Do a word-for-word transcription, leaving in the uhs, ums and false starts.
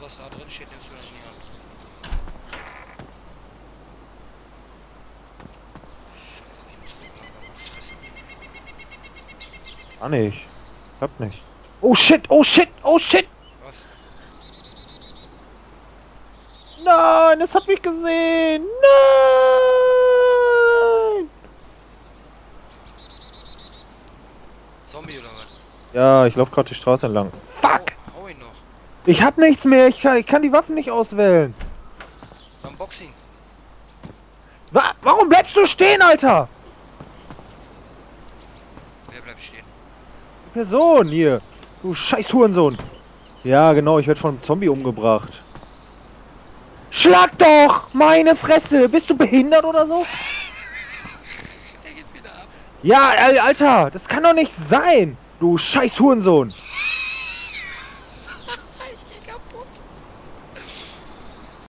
was da drin steht, nimmst du dann in die Hand. Scheiße, ich muss den mal fressen. Ah nicht. Klappt nicht. Oh shit, oh shit, oh shit! Was? Nein, das hab ich gesehen! Nein! Zombie oder was? Ja, ich lauf gerade die Straße entlang. Fuck! Hau, hau ihn noch. Ich hab nichts mehr, ich kann, ich kann die Waffen nicht auswählen. Dann box ihn. Wa warum bleibst du stehen, Alter? Wer bleibt stehen? Die Person hier. Du scheiß Hurensohn. Ja, genau, ich werde von einem Zombie umgebracht. Schlag doch! Meine Fresse! Bist du behindert oder so? Er geht wieder ab. Ja, Alter, das kann doch nicht sein! Du scheiß Hurensohn!